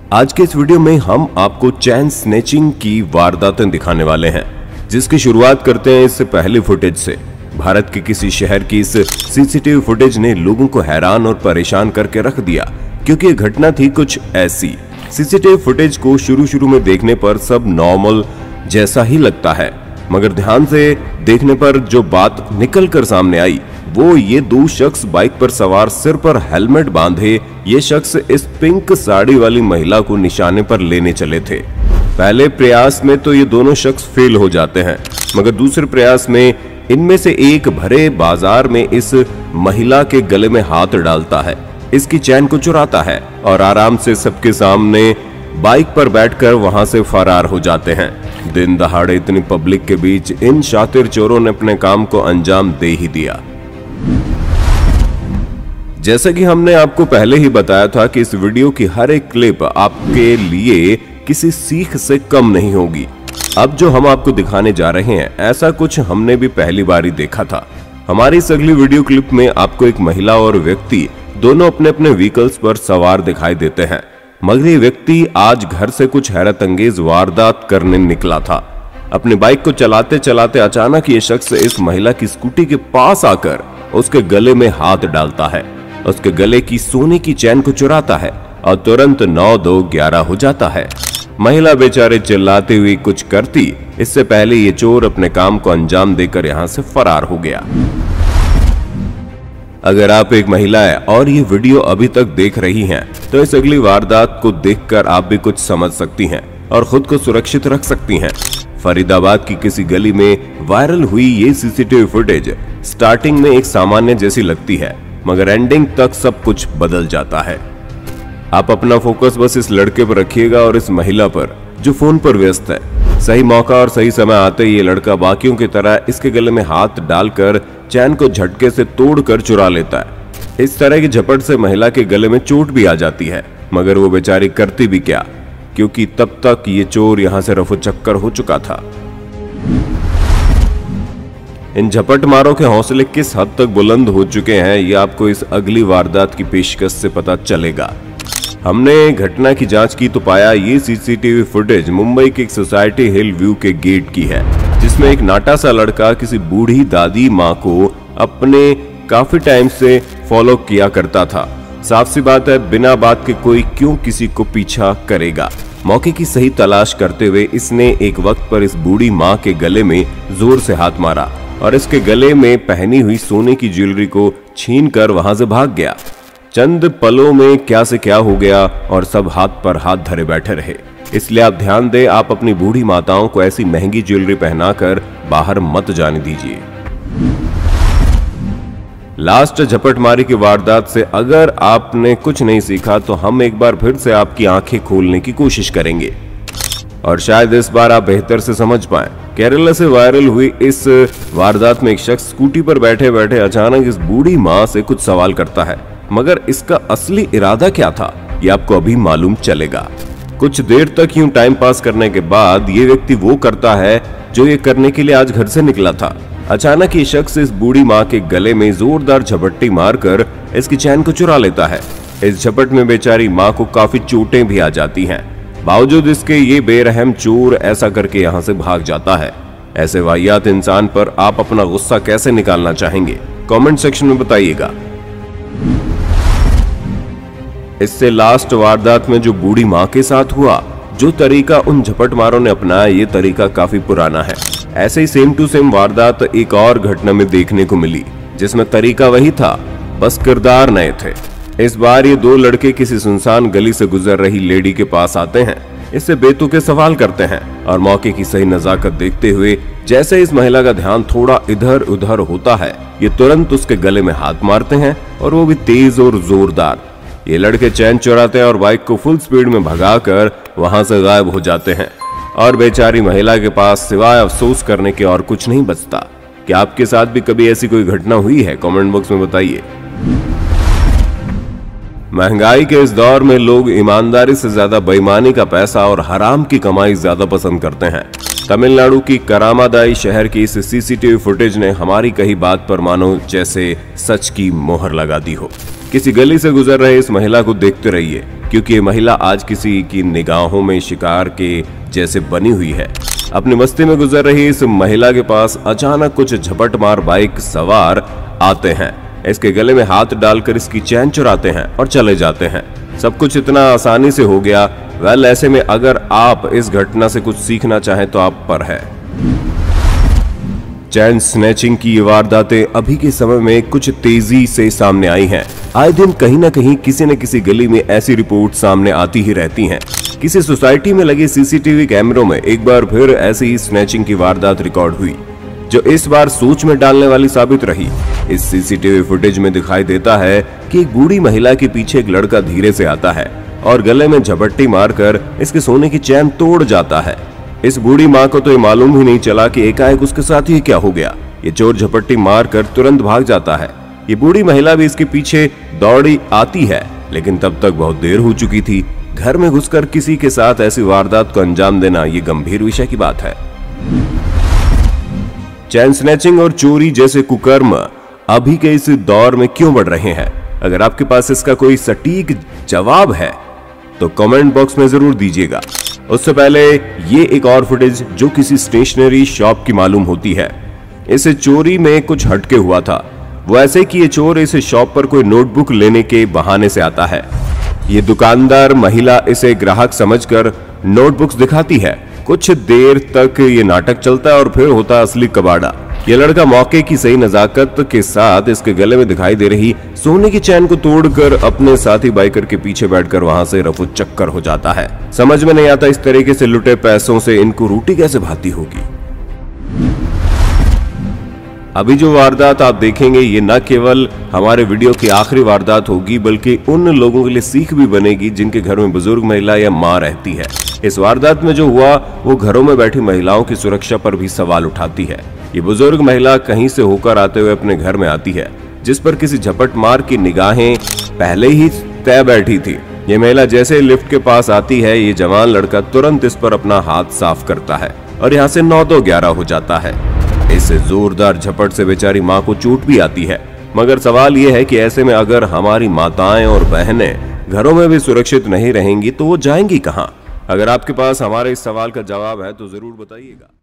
आज के इस वीडियो में हम आपको चैन स्नैचिंग की वारदातें दिखाने वाले हैं, जिसकी शुरुआत करते हैं इससे पहले फुटेज से। भारत के किसी शहर की इस सीसीटीवी फुटेज ने लोगों को हैरान और परेशान करके रख दिया, क्योंकि ये घटना थी कुछ ऐसी। सीसीटीवी फुटेज को शुरू में देखने पर सब नॉर्मल जैसा ही लगता है, मगर ध्यान से देखने पर जो बात निकल कर सामने आई वो ये दो शख्स बाइक पर सवार, सिर पर हेलमेट बांधे ये शख्स इस पिंक साड़ी वाली महिला को निशाने पर लेने चले थे। पहले प्रयास में तो ये दोनों शख्स फेल हो जाते हैं, मगर दूसरे प्रयास में इनमें से एक भरे बाजार में इस महिला के गले में हाथ डालता है, इसकी चैन को चुराता है और आराम से सबके सामने बाइक पर बैठकर वहां से फरार हो जाते हैं। दिन दहाड़े इतनी पब्लिक के बीच इन शातिर चोरों ने अपने काम को अंजाम दे ही दिया। जैसा कि हमने आपको पहले ही बताया था कि इस वीडियो की हर एक क्लिप आपके लिए किसी सीख से कम नहीं होगी। अब जो हम आपको दिखाने जा रहे हैं ऐसा कुछ हमने भी पहली बार ही देखा था। हमारी इस अगली वीडियो क्लिप में आपको एक महिला और व्यक्ति दोनों अपने अपने व्हीकल्स पर सवार दिखाई देते हैं, मगर ये व्यक्ति आज घर से कुछ हैरत अंगेज वारदात करने निकला था। अपनी बाइक को चलाते चलाते अचानक ये शख्स इस महिला की स्कूटी के पास आकर उसके गले में हाथ डालता है, उसके गले की सोने की चैन को चुराता है और तुरंत 9-2-11 हो जाता है। महिला बेचारे चिल्लाती हुई कुछ करती इससे पहले ये चोर अपने काम को अंजाम देकर यहां से फरार हो गया। अगर आप एक महिला है और ये वीडियो अभी तक देख रही हैं, तो इस अगली वारदात को देखकर आप भी कुछ समझ सकती हैं और खुद को सुरक्षित रख सकती हैं। फरीदाबाद की किसी गली में वायरल हुई ये सीसीटीवी फुटेज स्टार्टिंग में एक सामान्य जैसी लगती है, मगर एंडिंग तक सब कुछ बदल जाता है। आप अपना फोकस बस इस लड़के पर रखिएगा और इस महिला पर जो फोन पर व्यस्त है। सही मौका और सही समय आते ही ये लड़का बाकियों की तरह इसके गले में हाथ डालकर चैन को झटके से तोड़कर चुरा लेता है। इस तरह की झपट से महिला के गले में चोट भी आ जाती है, मगर वो बेचारी करती भी क्या, क्योंकि तब तक ये चोर यहां से रफू चक्कर हो चुका था। इन झपट मारों के हौसले किस हद तक बुलंद हो चुके हैं ये आपको इस अगली वारदात की पेशकश से पता चलेगा। हमने घटना की जांच की तो पाया ये सीसीटीवी फुटेज मुंबई के एक सोसाइटी हिल व्यू के गेट की है, जिसमें एक नाटा सा लड़का किसी बूढ़ी दादी माँ को अपने काफी टाइम से फॉलो किया करता था। साफ सी बात है, बिना बात के कोई क्यों किसी को पीछा करेगा। मौके की सही तलाश करते हुए इसने एक वक्त पर इस बूढ़ी माँ के गले में जोर से हाथ मारा और इसके गले में पहनी हुई सोने की ज्वेलरी को छीनकर वहां से भाग गया। चंद पलों में क्या से क्या हो गया और सब हाथ पर हाथ धरे बैठे रहे। इसलिए आप ध्यान दें, आप अपनी बूढ़ी माताओं को ऐसी महंगी ज्वेलरी पहनाकर बाहर मत जाने दीजिए। लास्ट झपटमारी की वारदात से अगर आपने कुछ नहीं सीखा तो हम एक बार फिर से आपकी आंखें खोलने की कोशिश करेंगे और शायद इस बार आप बेहतर से समझ पाएं। केरला से वायरल हुई इस वारदात में एक शख्स स्कूटी पर बैठे बैठे अचानक इस बूढ़ी माँ से कुछ सवाल करता है, मगर इसका असली इरादा क्या था ये आपको अभी मालूम चलेगा। कुछ देर तक यूं टाइम पास करने के बाद ये व्यक्ति वो करता है जो ये करने के लिए आज घर से निकला था। अचानक ये शख्स इस बूढ़ी माँ के गले में जोरदार झपट्टी मारकर इसकी चैन को चुरा लेता है। इस झपट में बेचारी माँ को काफी चोटें भी आ जाती हैं। बावजूद इसके ये बेरहम चोर ऐसा करके यहाँ से भाग जाता है। ऐसे वाहियात इंसान पर आप अपना गुस्सा कैसे निकालना चाहेंगे, कमेंट सेक्शन में बताइएगा। इससे लास्ट वारदात में जो बूढ़ी माँ के साथ हुआ, जो तरीका उन झपटमारों ने अपनाया, ये तरीका काफी पुराना है। ऐसे ही सेम टू सेम वारदात एक और घटना में देखने को मिली, जिसमें तरीका वही था, बस किरदार नए थे। इस बार ये दो लड़के किसी सुनसान गली से गुजर रही लेडी के पास आते हैं, इससे बेतुके सवाल करते हैं और मौके की सही नजाकत देखते हुए जैसे इस महिला का ध्यान थोड़ा इधर उधर होता है, ये तुरंत उसके गले में हाथ मारते हैं और वो भी तेज और जोरदार। ये लड़के चैन चुराते हैं और बाइक को फुल स्पीड में भगाकर वहां से गायब हो जाते हैं और बेचारी महिला के पास सिवाय अफसोस करने के और कुछ नहीं बचता। क्या आपके साथ भी कभी ऐसी कोई घटना हुई है? कमेंट बॉक्स में बताइए। महंगाई के इस दौर में लोग ईमानदारी से ज्यादा बेईमानी का पैसा और हराम की कमाई ज्यादा पसंद करते हैं। तमिलनाडु की करामादाई शहर की इस सीसीटीवी फुटेज ने हमारी कही बात पर मानो जैसे सच की मोहर लगा दी हो। किसी गली से गुजर रहे इस महिला को देखते रहिए, क्योंकि ये महिला आज किसी की निगाहों में शिकार के जैसे बनी हुई है। अपनी मस्ती में गुजर रही इस महिला के पास अचानक कुछ झपटमार बाइक सवार आते हैं, इसके गले में हाथ डालकर इसकी चैन चुराते हैं और चले जाते हैं। सब कुछ इतना आसानी से हो गया। वेल, ऐसे में अगर आप इस घटना से कुछ सीखना चाहें तो आप पर है। चैन स्नैचिंग की ये वारदातें अभी के समय में कुछ तेजी से सामने आई हैं। आए दिन कहीं ना कहीं किसी न किसी गली में ऐसी रिपोर्ट सामने आती ही रहती हैं। किसी सोसाइटी में लगे सीसीटीवी कैमरों में एक बार फिर ऐसी ही स्नैचिंग की वारदात रिकॉर्ड हुई, जो इस बार सोच में डालने वाली साबित रही। इस सीसीटीवी फुटेज में दिखाई देता है कि एक बूढ़ी महिला के पीछे एक लड़का धीरे से आता है और गले में झपट्टी मारकर इसके सोने की चैन तोड़ जाता है। इस बूढ़ी माँ को तो ये मालूम ही नहीं चला कि एकाएक उसके साथ ही क्या हो गया। ये चोर झपट्टी मारकर तुरंत भाग जाता है। ये बूढ़ी महिला भी इसके पीछे दौड़ी आती है, लेकिन तब तक बहुत देर हो चुकी थी। घर में घुसकर किसी के साथ ऐसी वारदात को अंजाम देना ये गंभीर विषय की बात है। चैन स्नैचिंग और चोरी जैसे कुकर्म अभी के इस दौर में क्यों बढ़ रहे हैं? अगर आपके पास इसका कोई सटीक जवाब है तो कमेंट बॉक्स में जरूर दीजिएगा। उससे पहले ये एक और फुटेज जो किसी स्टेशनरी शॉप की मालूम होती है। इस चोरी में कुछ हटके हुआ था। वो ऐसे कि ये चोर इस शॉप पर कोई नोटबुक लेने के बहाने से आता है। ये दुकानदार महिला इसे ग्राहक समझकर नोटबुक्स दिखाती है। कुछ देर तक ये नाटक चलता है और फिर होता असली कबाड़ा। ये लड़का मौके की सही नजाकत के साथ इसके गले में दिखाई दे रही सोने की चैन को तोड़कर अपने साथी बाइकर के पीछे बैठकर वहां से रफू चक्कर हो जाता है। समझ में नहीं आता इस तरीके से लुटे पैसों से इनको रोटी कैसे भाती होगी। अभी जो वारदात आप देखेंगे ये न केवल हमारे वीडियो की आखिरी वारदात होगी, बल्कि उन लोगों के लिए सीख भी बनेगी जिनके घर में बुजुर्ग महिला या मां रहती है। इस वारदात में जो हुआ वो घरों में बैठी महिलाओं की सुरक्षा पर भी सवाल उठाती है। ये बुजुर्ग महिला कहीं से होकर आते हुए अपने घर में आती है, जिस पर किसी झपट मार की निगाहें पहले ही तय बैठी थी। ये महिला जैसे लिफ्ट के पास आती है, ये जवान लड़का तुरंत इस पर अपना हाथ साफ करता है और यहाँ से 9-2-11 हो जाता है। इस जोरदार झपट से बेचारी माँ को चोट भी आती है। मगर सवाल ये है कि ऐसे में अगर हमारी माताएं और बहनें घरों में भी सुरक्षित नहीं रहेंगी तो वो जाएंगी कहाँ? अगर आपके पास हमारे इस सवाल का जवाब है तो जरूर बताइएगा।